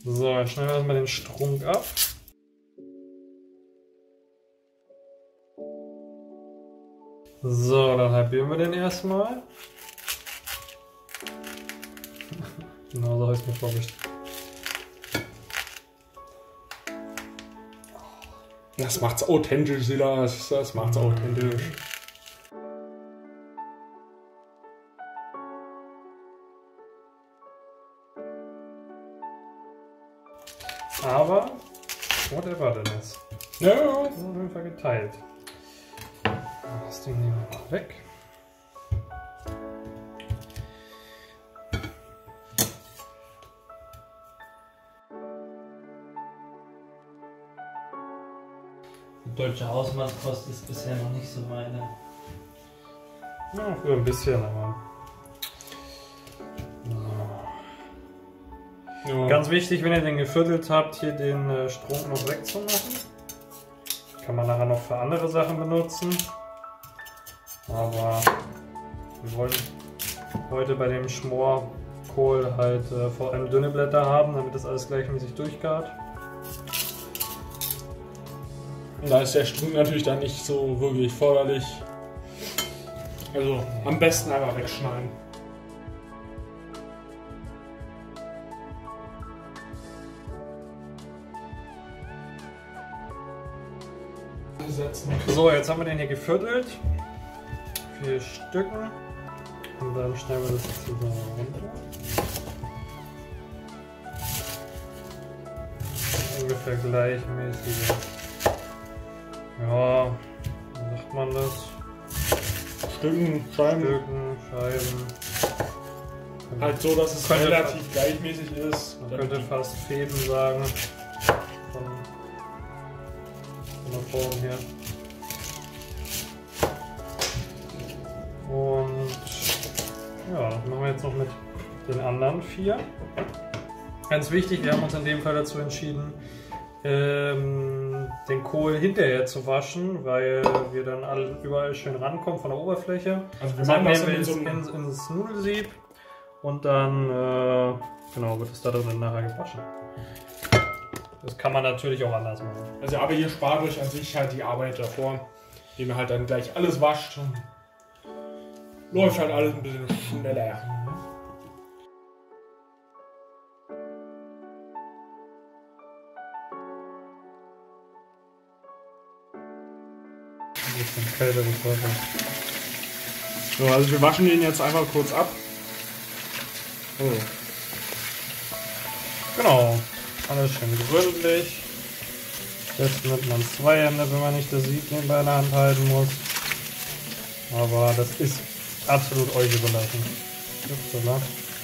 So, jetzt schneiden wir erstmal den Strunk ab. So, dann halbieren wir den erstmal. Genau so habe ich es mir vorgestellt. Das macht's authentisch, Silas. Das macht's authentisch. Aber, whatever denn jetzt. Ja. Auf jeden Fall geteilt. Das Ding nehmen wir mal weg. Die deutsche Hausmannskost ist bisher noch nicht so meine. Ja, für ein bisschen, aber. Ja. Ganz wichtig, wenn ihr den geviertelt habt, hier den Strunk noch wegzumachen. Kann man nachher noch für andere Sachen benutzen. Aber wir wollen heute bei dem Schmorkohl halt vor allem dünne Blätter haben, damit das alles gleichmäßig durchgart. Und da ist der Strunk natürlich dann nicht so wirklich förderlich. Also am besten einfach wegschneiden. So, jetzt haben wir den hier geviertelt. 4 Stücken. Und dann schneiden wir das jetzt zusammen runter. Ungefähr gleichmäßige. Ja, wie sagt man das? Stücken, Scheiben. Scheiben. Halt so, dass es Könnte relativ gleichmäßig ist. Man könnte fast Fäden sagen. Von der Form her. Und ja, das machen wir jetzt noch mit den anderen 4. Ganz wichtig, wir haben uns in dem Fall dazu entschieden, den Kohl hinterher zu waschen, weil wir dann überall schön rankommen von der Oberfläche. Also wir Das machen das nehmen wir ins Nudelsieb und dann genau, wird es da drin nachher gewaschen. Das kann man natürlich auch anders machen. Also aber ihr spart euch an sich halt die Arbeit davor, indem ihr halt dann gleich alles wascht. Und läuft halt alles ein bisschen schneller. So, also wir waschen den jetzt einfach kurz ab. Oh. Genau, alles schön gründlich. Jetzt nimmt man 2 Hände, wenn man nicht das Sieb nebenbei in der Hand halten muss. Aber das ist absolut euch überlassen. Upsala.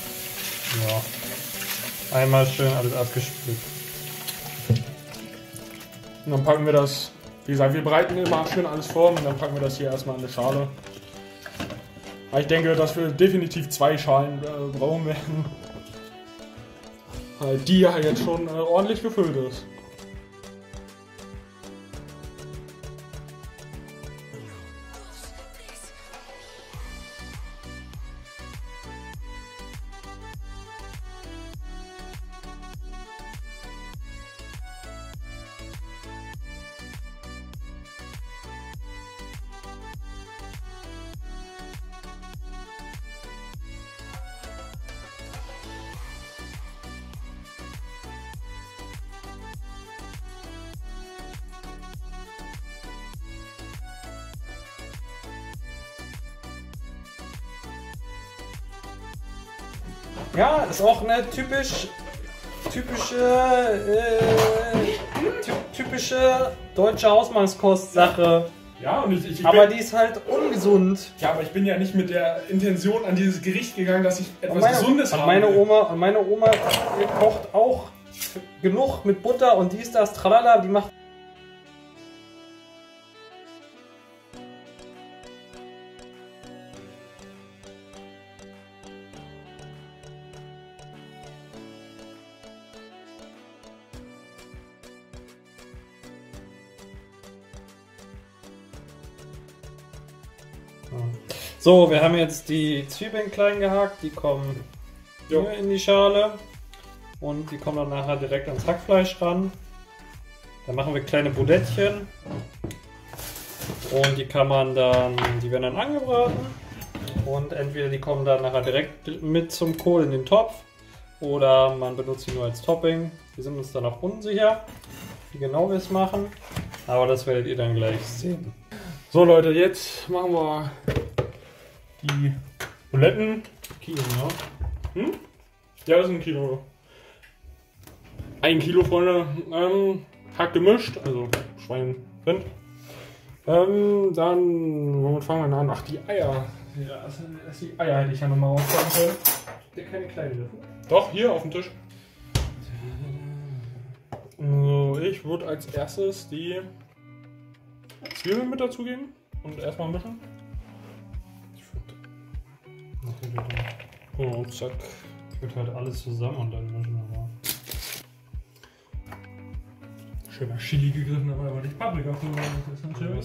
Ja. Einmal schön alles abgespült. Und dann packen wir das, wie gesagt, wir bereiten immer schön alles vor und dann packen wir das hier erstmal in eine Schale. Aber ich denke, dass wir definitiv 2 Schalen brauchen werden. Weil die ja jetzt schon ordentlich gefüllt ist. Ja, ist auch eine typische deutsche Hausmannskost-Sache. Ja, und ich Aber bin, die ist halt ungesund. ja, aber ich bin ja nicht mit der Intention an dieses Gericht gegangen, dass ich etwas Gesundes und habe. meine Oma kocht auch genug mit Butter und dies, das, tralala, die macht. So, wir haben jetzt die Zwiebeln klein gehackt, die kommen Jo. hier in die Schale. und die kommen dann nachher direkt ans Hackfleisch ran. Dann machen wir kleine Bulettchen und die werden dann angebraten und entweder die kommen dann nachher direkt mit zum Kohl in den Topf oder man benutzt sie nur als Topping. Wir sind uns dann auch unsicher, wie genau wir es machen, aber das werdet ihr dann gleich sehen. So Leute, jetzt machen wir die Buletten. Kilo, ne? Ja, das ist ein Kilo. 1 Kilo, Freunde. Hack gemischt, also Schwein, Rind. Dann, womit fangen wir denn an? Ach, die Eier. Ja, die Eier hätte ich ja nochmal rausfahren können. Der keine kleinen Löffel. Doch, hier auf dem Tisch. So, ich würde als erstes die Zwiebeln mit dazugeben und erstmal mischen. Oh, zack. Ich würde halt alles zusammen und dann mischen, aber. Schön mal Chili gegriffen, aber nicht Paprikapulver. Das ist natürlich.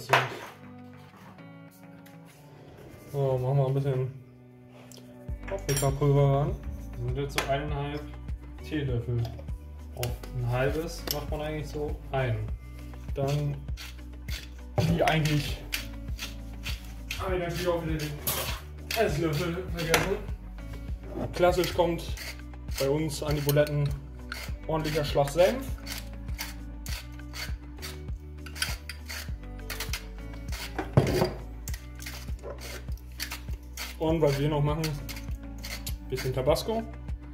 So, machen wir ein bisschen Paprikapulver ran. Das sind jetzt so 1,5 Teelöffel. Auf ein halbes macht man eigentlich so einen. Dann die eigentlich. Aber dann wieder auch wieder den Esslöffel vergessen. Klassisch kommt bei uns an die Buletten ordentlicher Schlag Senf. Und was wir noch machen, ein bisschen Tabasco.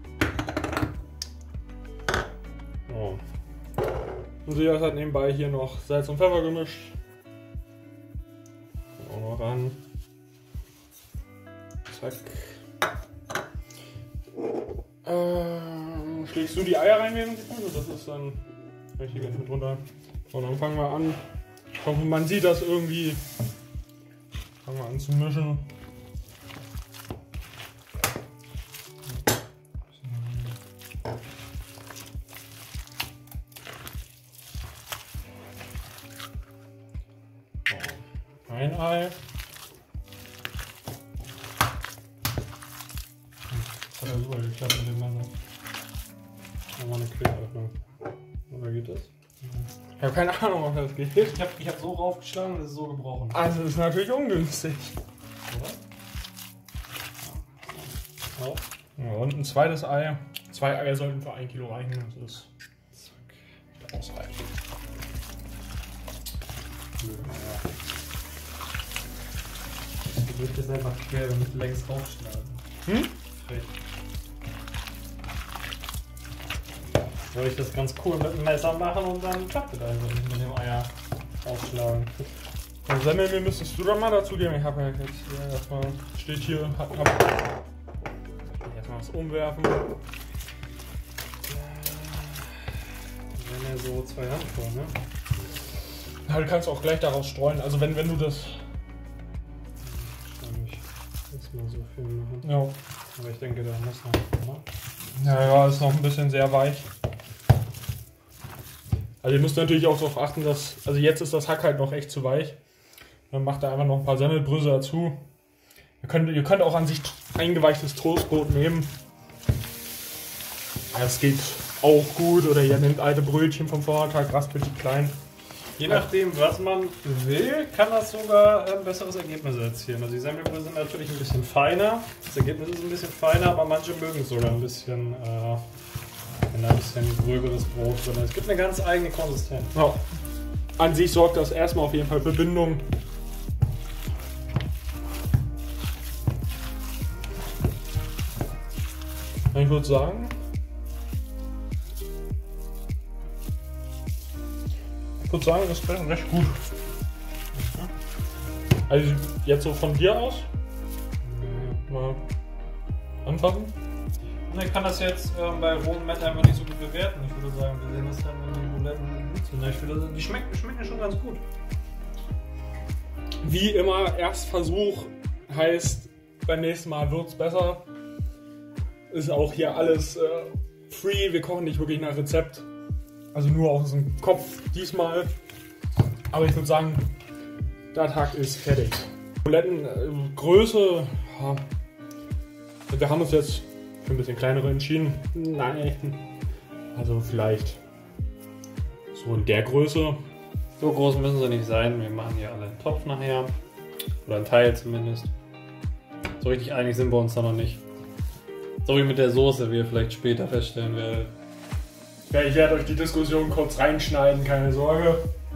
So. Und Silas hat nebenbei hier noch Salz und Pfeffer gemischt. Auch noch ran. Zack. Schlägst du die Eier rein während das ist dann richtig ganz mit runter. So, dann fangen wir an. Ich hoffe, man sieht das irgendwie. Fangen wir an zu mischen. Ein Ei. Das hat ja super geklappt mit dem Messer. Nochmal eine Queröffnung. Oder geht das? Ich habe keine Ahnung, ob das geht. Ich hab so raufgeschlagen und es ist so gebrochen. Also das ist natürlich ungünstig. Oder? Ja, und ein zweites Ei. 2 Eier sollten für 1 Kilo reichen. Das ist ausreichend. Ja. Du wirst das einfach quer und längs raufschlagen. Frech. Soll ich das ganz cool mit dem Messer machen und dann klappt das einfach nicht mit dem Eier aufschlagen. Und Semmelmehl müsstest du doch mal dazu geben. Ich habe ja jetzt hier erstmal, steht hier, erstmal was umwerfen. Das wären ja so 2 Handvoll, ne? Ja, du kannst auch gleich daraus streuen. Also wenn du das. Ich mal so viel machen. Ja. Aber ich denke, da muss noch. Ja, ist noch ein bisschen sehr weich. Also ihr müsst natürlich auch darauf achten, dass. Also jetzt ist das Hack halt noch echt zu weich. Dann macht ihr einfach noch ein paar Semmelbrösel dazu. Ihr könnt auch an sich eingeweichtes Toastbrot nehmen. Das geht auch gut. Oder ihr nehmt alte Brötchen vom Vortag, raspelt die klein. Je nachdem, was man will, kann das sogar ein besseres Ergebnis erzielen. Also die Semmelbrösel sind natürlich ein bisschen feiner. Das Ergebnis ist ein bisschen feiner, aber manche mögen es sogar ein bisschen, wenn da ein bisschen gröberes Brot drin ist. Es gibt eine ganz eigene Konsistenz. Ja. An sich sorgt das erstmal auf jeden Fall für Bindung. Ich würde sagen, das wäre recht gut. Also jetzt so von dir aus mal anfassen. Und ich kann das jetzt bei rohem Met einfach nicht so gut bewerten. Ich würde sagen, wir sehen das dann, wenn die Buletten gut sind. Ich finde, die schmecken schon ganz gut. Wie immer, Erstversuch heißt, beim nächsten Mal wird es besser. Ist auch hier alles free, wir kochen nicht wirklich nach Rezept. Also nur aus dem Kopf diesmal. Aber ich würde sagen, der Tag ist fertig. Bulettengröße, ja. Wir haben uns jetzt für ein bisschen kleinere entschieden. Nein, Also vielleicht so in der Größe. So groß müssen sie nicht sein. Wir machen hier alle einen Topf nachher. Oder einen Teil zumindest. So richtig einig sind wir uns da noch nicht. So wie mit der Soße, wie ihr vielleicht später feststellen werdet. Ja, ich werde euch die Diskussion kurz reinschneiden, keine Sorge.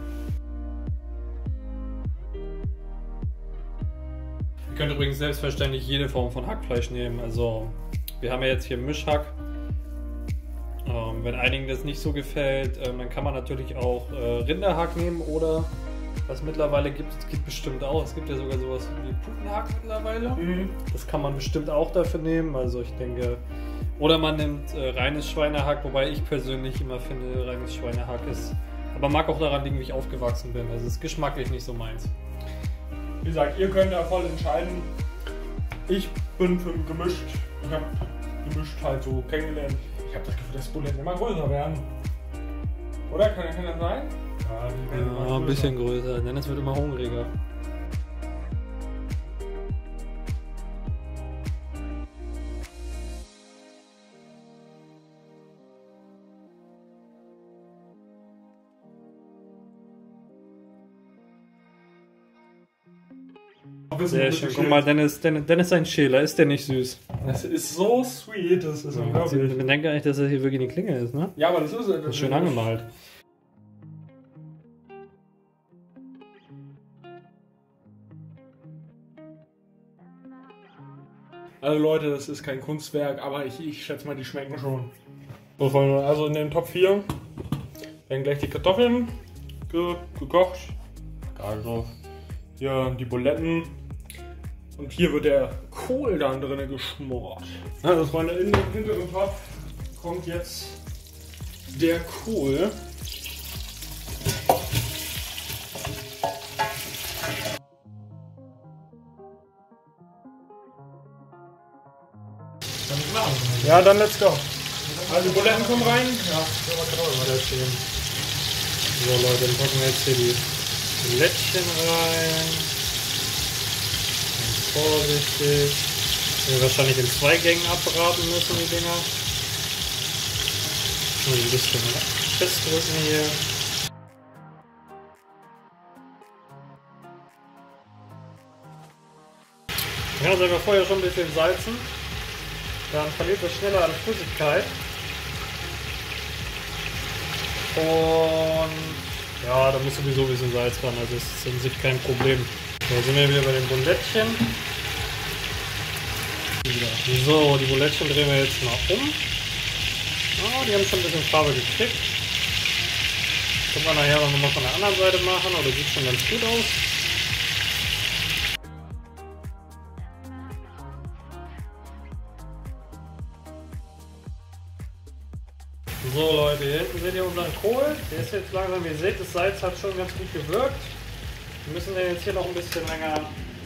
Ihr könnt übrigens selbstverständlich jede Form von Hackfleisch nehmen. Also wir haben ja jetzt hier Mischhack. Wenn einigen das nicht so gefällt, dann kann man natürlich auch Rinderhack nehmen oder was mittlerweile gibt, es gibt bestimmt auch, es gibt ja sogar sowas wie Putenhack mittlerweile. Mhm. Das kann man bestimmt auch dafür nehmen. Also ich denke, oder man nimmt reines Schweinehack, wobei ich persönlich immer finde, reines Schweinehack ist, aber mag auch daran liegen, wie ich aufgewachsen bin. Also es ist geschmacklich nicht so meins. Wie gesagt, ihr könnt ja voll entscheiden. Ich bin für gemischt. Ich habe gemischt halt so kennengelernt. Ich habe das Gefühl, dass Buletten immer größer werden. Oder? Kann das sein? Ja, die werden immer Ja, ein bisschen größer, denn es wird immer hungriger. Sehr schön. Guck mal, Dennis sein Schäler, ist der nicht süß? Das ist so sweet, das ist unglaublich. Ich denke gar nicht, dass das hier wirklich eine Klinge ist, ne? Ja, aber das Das ist schön angemalt. Also Leute, das ist kein Kunstwerk, aber ich schätze mal, die schmecken schon. So, Freunde, also in dem Topf 4 werden gleich die Kartoffeln gekocht. Gar drauf. Hier die Buletten. Und hier wird der Kohl dann drin geschmort. Also Freunde, in den hinteren Topf kommt jetzt der Kohl. Ja, dann let's go. Also die Buletten kommen rein. Ja, kann auch immer das sehen. So Leute, dann packen wir jetzt hier die Bulettchen rein. Ganz vorsichtig. Wir wahrscheinlich in 2 Gängen abbraten müssen, die Dinger. Nur ein bisschen festdrücken hier. Ja, soll wir vorher schon ein bisschen salzen. Dann verliert es schneller an Flüssigkeit. Und ja, da muss sowieso ein bisschen Salz ran, also es ist an sich kein Problem. So, sind wir wieder bei den Bulettchen. So, die Bulettchen drehen wir jetzt mal um. Oh, die haben schon ein bisschen Farbe gekriegt. Können wir nachher noch mal von der anderen Seite machen, aber das sieht schon ganz gut aus. So Leute, hier hinten seht ihr unseren Kohl. Der ist jetzt langsam, wie ihr seht, das Salz hat schon ganz gut gewirkt. Wir müssen den jetzt hier noch ein bisschen länger.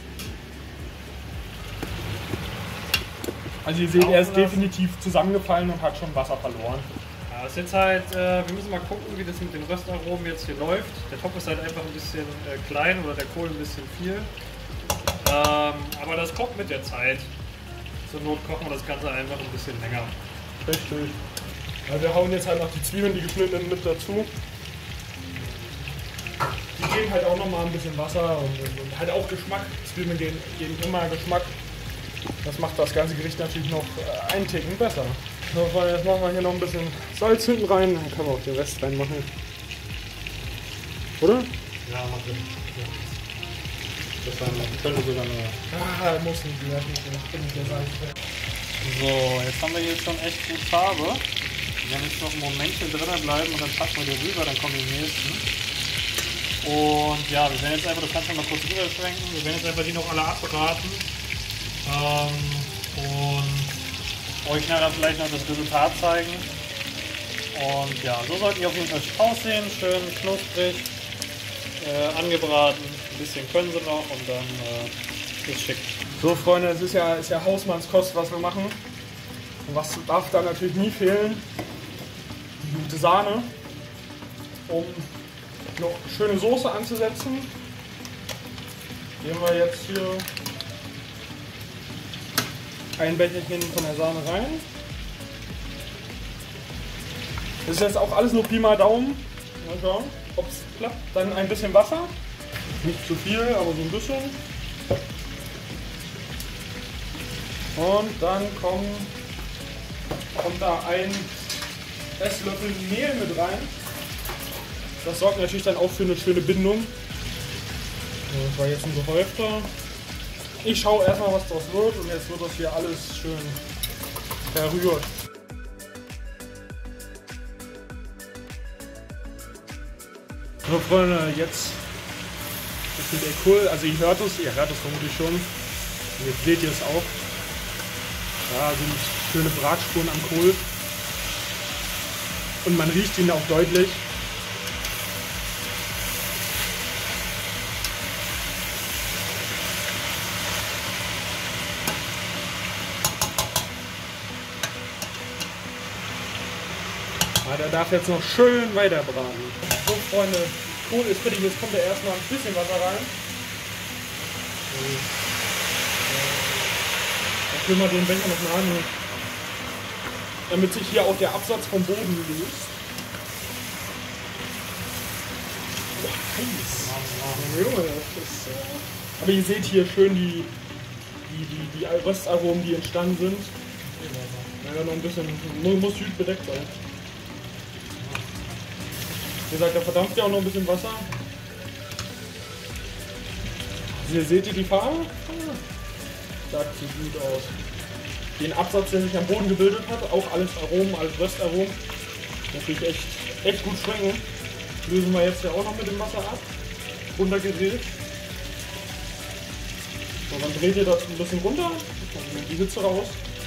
Also ihr seht, er ist definitiv zusammengefallen und hat schon Wasser verloren. Ja, ist jetzt halt, wir müssen mal gucken, wie das mit den Röstaromen jetzt hier läuft. Der Topf ist halt einfach ein bisschen klein oder der Kohl ein bisschen viel. Aber das kommt mit der Zeit. Zur Not kochen wir das Ganze einfach ein bisschen länger. Richtig. Ja, wir hauen jetzt halt noch die Zwiebeln, die geschnittenen, mit dazu. Die geben halt auch nochmal ein bisschen Wasser und halt auch Geschmack. Zwiebeln geben immer Geschmack. Das macht das ganze Gericht natürlich noch einen Ticken besser. So, jetzt machen wir hier noch ein bisschen Salz hinten rein, dann können wir auch den Rest reinmachen. Oder? Ja, mach das. Ja. Das könnte sogar nur. Muss nicht mehr. So, jetzt haben wir hier schon echt gut Farbe. Wir werden jetzt noch einen Moment hier drinnen bleiben und dann packen wir die rüber, dann kommen die nächsten. Und ja, wir werden jetzt einfach, das kannst du mal kurz rüberschwenken, wir werden jetzt einfach die noch alle abbraten. Und euch nachher vielleicht noch das Resultat zeigen. Und ja, so sollten die auf jeden Fall aussehen, schön knusprig, angebraten, ein bisschen können sie noch und dann ist schick. So Freunde, es ist ja Hausmannskost, was wir machen. Und was darf da natürlich nie fehlen? Die gute Sahne, um noch schöne Soße anzusetzen. Geben wir jetzt hier ein Becherchen von der Sahne rein. Das ist jetzt auch alles nur Pi mal Daumen. Mal schauen, ob es klappt. Dann ein bisschen Wasser. Nicht zu viel, aber so ein bisschen. Und dann kommt da ein Esslöffel Mehl mit rein. Das sorgt natürlich dann auch für eine schöne Bindung. So, das war jetzt ein gehäufter. Ich schaue erstmal, was daraus wird, und jetzt wird das hier alles schön verrührt. So Freunde, jetzt ist der Kohl, also ihr hört es vermutlich schon. Und jetzt seht ihr es auch. Da sind schöne Bratspuren am Kohl. Und man riecht ihn auch deutlich. Der darf jetzt noch schön weiter braten. So Freunde, Kohl ist fertig, jetzt kommt da erstmal ein bisschen Wasser rein. Ich will mal den Becher noch mal an, damit sich hier auch der Absatz vom Boden löst. Oh, heiß. Aber ihr seht hier schön die Röstaromen, die entstanden sind. Ja, noch ein bisschen, muss gut bedeckt sein. Wie gesagt, da verdampft ja auch noch ein bisschen Wasser. Hier seht ihr die Farbe? Das sieht gut aus. Den Absatz, der sich am Boden gebildet hat, auch alles Aromen, alles Röstaromen. Natürlich echt gut schmecken. Lösen wir jetzt ja auch noch mit dem Wasser ab. Runtergedreht. So, dann dreht ihr das ein bisschen runter. Dann nimmt die Hitze raus.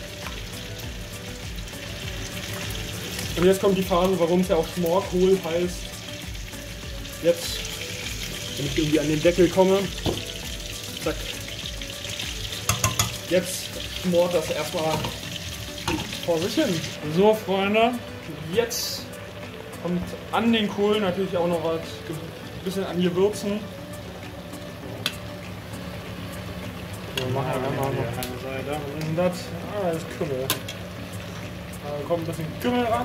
Und jetzt kommt die Phase, warum es ja auch Schmorkohl heißt. Jetzt, wenn ich irgendwie an den Deckel komme, zack. Jetzt schmort das erstmal vor sich hin. So Freunde, jetzt kommt an den Kohl natürlich auch noch was, ein bisschen an Gewürzen. So, machen wir einmal noch eine Seite. Was ist denn das? Ah, das ist Kümmel. Da kommt ein bisschen Kümmel ran.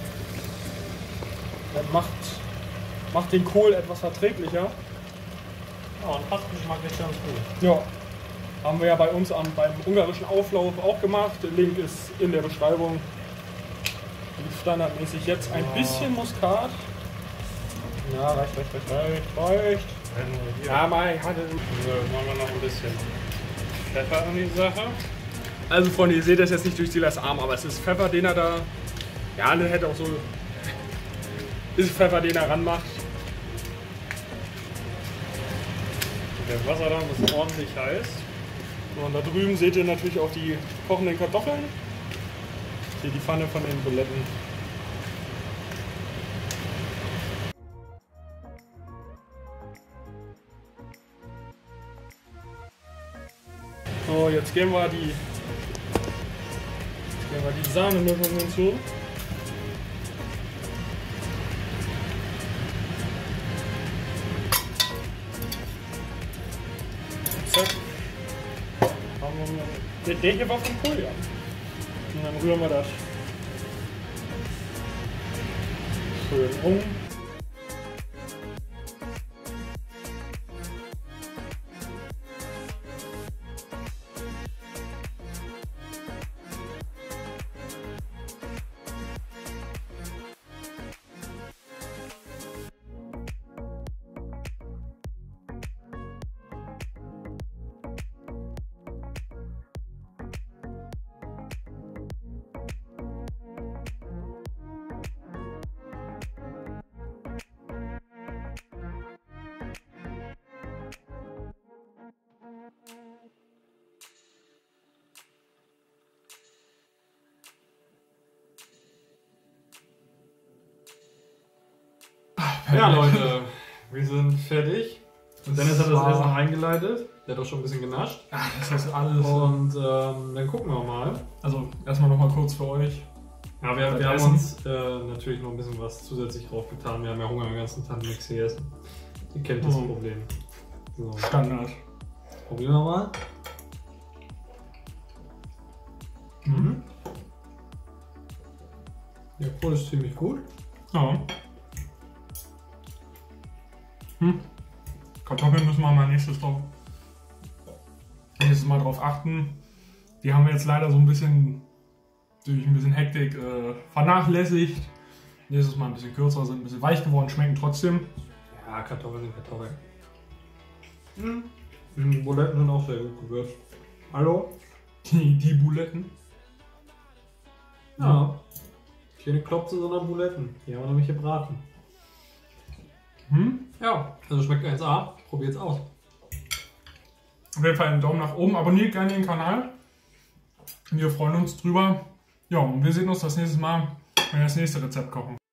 Das macht den Kohl etwas verträglicher. Ja, und Passgeschmack ist ganz gut. Ja, haben wir ja bei uns beim ungarischen Auflauf auch gemacht. Der Link ist in der Beschreibung. Und standardmäßig jetzt ein bisschen Muskat. Ja, reicht. Ja, Mai hatte. So, machen wir noch ein bisschen Pfeffer in die Sache. Also Freunde, ihr seht das jetzt nicht durch Silas Arm, aber es ist Pfeffer, den er da. Ja, der hätte auch so. Ist Pfeffer, den er ranmacht. Das Wasser dann ist ordentlich heiß. So, und da drüben seht ihr natürlich auch die kochenden Kartoffeln. Hier die Pfanne von den Buletten. So, jetzt geben wir die Sahnemischung hinzu. Zack. Der hier war vom Kohl, ja. Und dann rühren wir das schön um. Ja, Leute, wir sind fertig. Und Dennis hat das war- Essen eingeleitet. Der hat auch schon ein bisschen genascht. Ach, das ist alles. Und dann gucken wir mal. Also erstmal noch mal kurz für euch. Ja, wir Das haben Essen. uns natürlich noch ein bisschen was zusätzlich draufgetan. Wir haben ja Hunger den ganzen Tag nichts gegessen. Ihr kennt das Mhm. Problem. So, Standard. probieren wir mal. Mhm. Der Kohl ist ziemlich gut. Ja. Kartoffeln müssen wir mal nächstes Mal drauf achten. Die haben wir jetzt leider so ein bisschen durch ein bisschen Hektik vernachlässigt. Nächstes Mal ein bisschen kürzer, sind ein bisschen weich geworden, schmecken trotzdem. Ja, Kartoffeln sind Kartoffeln. Die Buletten sind auch sehr gut gewürzt. Hallo? Die Buletten. Ja. Keine Klopse, sondern Buletten. Die haben wir nämlich gebraten. Ja, also schmeckt 1A. Probiert's aus. Auf jeden Fall einen Daumen nach oben. Abonniert gerne den Kanal. Wir freuen uns drüber. Ja, und wir sehen uns das nächste Mal, wenn wir das nächste Rezept kochen.